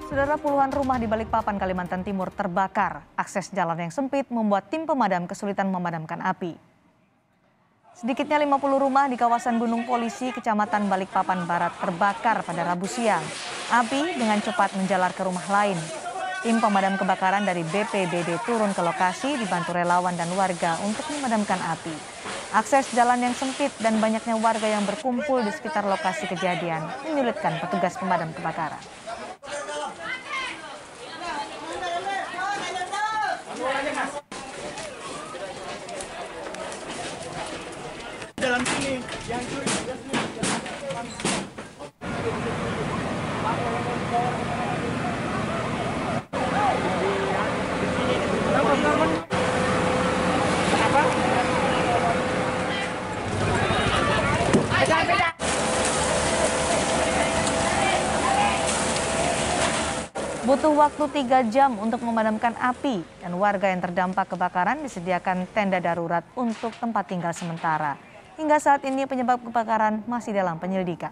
Saudara, puluhan rumah di Balikpapan, Kalimantan Timur terbakar. Akses jalan yang sempit membuat tim pemadam kesulitan memadamkan api. Sedikitnya 50 rumah di kawasan Gunung Polisi, Kecamatan Balikpapan Barat terbakar pada Rabu siang. Api dengan cepat menjalar ke rumah lain. Tim pemadam kebakaran dari BPBD turun ke lokasi dibantu relawan dan warga untuk memadamkan api. Akses jalan yang sempit dan banyaknya warga yang berkumpul di sekitar lokasi kejadian menyulitkan petugas pemadam kebakaran. Dalam sini yang Butuh waktu 3 jam untuk memadamkan api dan warga yang terdampak kebakaran disediakan tenda darurat untuk tempat tinggal sementara. Hingga saat ini penyebab kebakaran masih dalam penyelidikan.